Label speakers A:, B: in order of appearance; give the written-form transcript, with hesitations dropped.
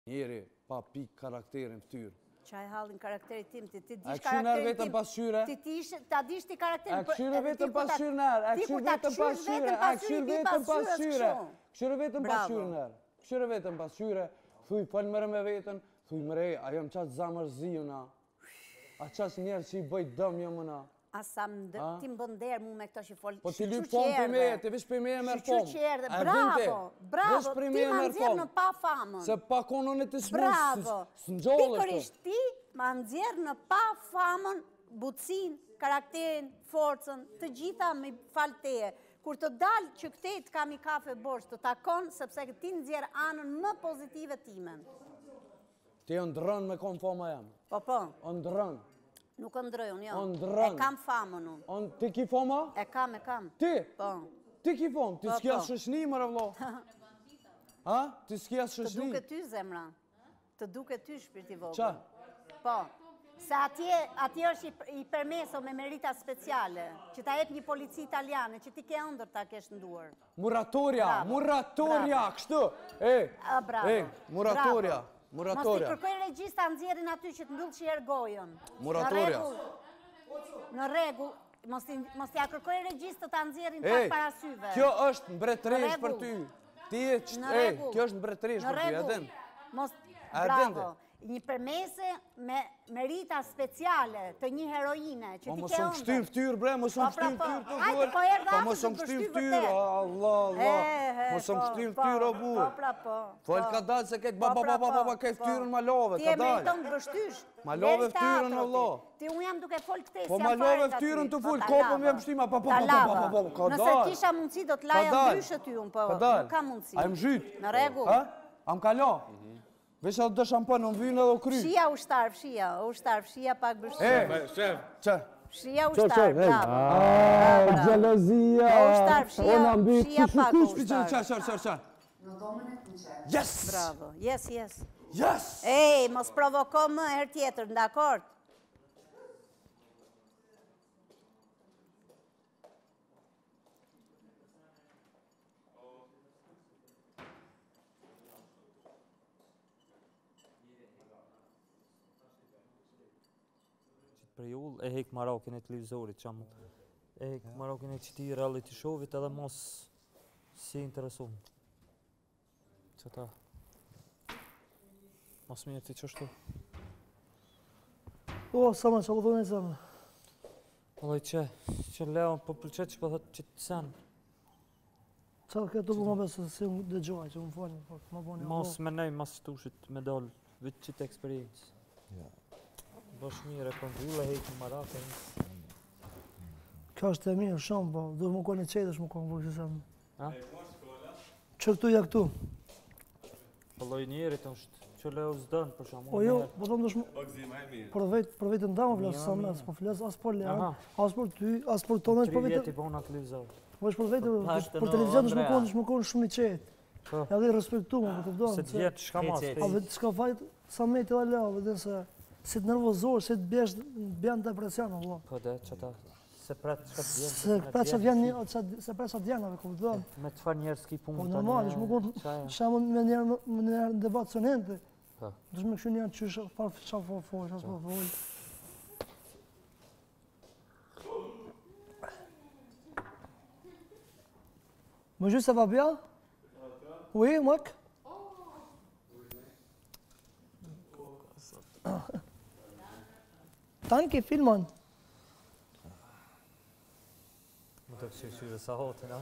A: Njeri pa pik karakterin ftyrë.
B: Qaj hallin karakterit tim, ti dish
A: karakterin tim.
B: karakterin
A: vetëm pasqyre?
B: Ta dish ti karakterin.
A: A këshyre vetëm pasqyre nërë, a këshyre vetëm pasqyre, a këshyre vetëm pasqyre. Këshyre vetëm pasqyre nërë, këshyre vetëm pasqyre. Thuj, falë mërë me vetën, thuj mërë, a jam qatë zamër zijuna. A qatë njerë që i bëjt dëm jam mëna.
B: Asa ti më bënder mu me këto që folë.
A: Po ti lyp pomë për me, ti vish për me e mërë pomë.
B: Bravo, bravo, ti ma nëzirë në pa famën.
A: Se pa konon e të smurë,
B: bravo,
A: së nxollë është.
B: Pikërisht ti ma nëzirë në pa famën, butësin, karakterin, forcën, të gjitha me falteje. Kur të dalë që këtejt kam i kafe borsh, të takon, sepse ti nëzirë anën më pozitive timen.
A: Ti o ndrën me konë fama jam.
B: Po.
A: O ndrën.
B: Nuk ndroj unë, jo.
A: E
B: kam famën unë.
A: Ti ki fama?
B: E kam.
A: Ti?
B: Po.
A: Ti ki famë? Ti s'ki asë shëshni, mërë vlo? Ha? Ti s'ki asë shëshni?
B: Të duke ty, zemra. Të duke ty, shpirti vogël.
A: Qa?
B: Po. Se atje është i permeso me merita speciale, që ta jep një polici italiane, që ti ke ëndër ta kesh nduar.
A: Muratoria, kështu. Muratoria.
B: Mos t'i kërkoj regjista nxjerrin aty që të mbyll qier gojën.
A: Muratoria.
B: Në rregull, mos t'i kërkoj regjistë ta nxjerrin pak para syve.
A: Kjo është mbretëresh për ty. Kjo është mbretëresh për ty, edhen.
B: Bravo. Një permese me merita speciale të një heroine që ti ke ëndër.
A: Mos më kështim ftyrë, bre, mos më kështim ftyrë të zullë. Mos më kështim ftyrë, Allah. Mos më kështim ftyrë, o bu. Fol ka dalë se ketë ba, ketë ftyrën ma love, ka dalë.
B: Ti e meriton të bështysh.
A: Ma love ftyrën, Allah.
B: Ti unë jam duke fol këtej,
A: po ma love ftyrën të full, kopëm jam shtima, ka dalë.
B: Nëse kisha mundësi do t'laja ndryshë ty unë, po, nuk ka mundësi.
A: A më zhyt?
B: Në rregull.
A: Am kalo? Vesha të dëshampon, në vynë edhe o kry.
B: Fshia fshia pak bështu.
A: Shef, që?
B: Fshia ushtar, bravo.
A: Gjelozia.
B: Ushtar, fshia pak ushtar.
A: Qa.
C: Në domën e kuqe.
A: Yes!
B: Bravo, yes.
A: Yes!
B: Ej, mos provoko më her tjetër, ndakord?
D: Periull e hek Marokin e televizorit, e hek Marokin e qëti reality showit edhe mos si interesum. Qëta, mos mirë ti qështu.
E: O, sama, që po dhune i zemë?
D: Allaj që Leon po pëlqet që po thot që të sen.
E: Qa këtë po më besë se më dëgjoj, që më falë, më boni.
D: Mos me nej, mas shtushit me dal, vitë qitë eksperiencë. Bosh mirë e konvullë e hejtë në Marokin.
E: Kjo është e mirë, shumë, po, duhe më kone qedësh më konvullë, që semë.
D: Ha?
E: Që këtu ja këtu?
D: Pëlloj njerit është, që Leo zdënë për shumë.
E: O jo, po thëmë dëshmë, për vetën da më flasë, sa mes, po flasë as për Leon, as për ty, as për tonë, është për vetë...
D: 3 vjeti bona televizor.
E: Po është për vetë, për televizion dëshmë konë shumë i qetë. Edhe i respektu më, për të vdonë.
D: Se të vjetë shka mas.
E: A vetë shka fajtë, sa me të da Leo, vetën se... Si të nervozor, si të bjenë depresion, Allah.
D: Po dhe, që ta, se pretë që të vjenë.
E: Se pretë që të vjenë, ku të vjenë.
D: Me të farë njerës ki punë
E: të një. Po normal, ishë më konë, shemë me njerë në debatë sonente. Dështë me këshu njerë që farë që farë që farë. Më gjusë se va bja? Oui, mëk? Tanki filmon.
D: Më të këshirë sa hotë,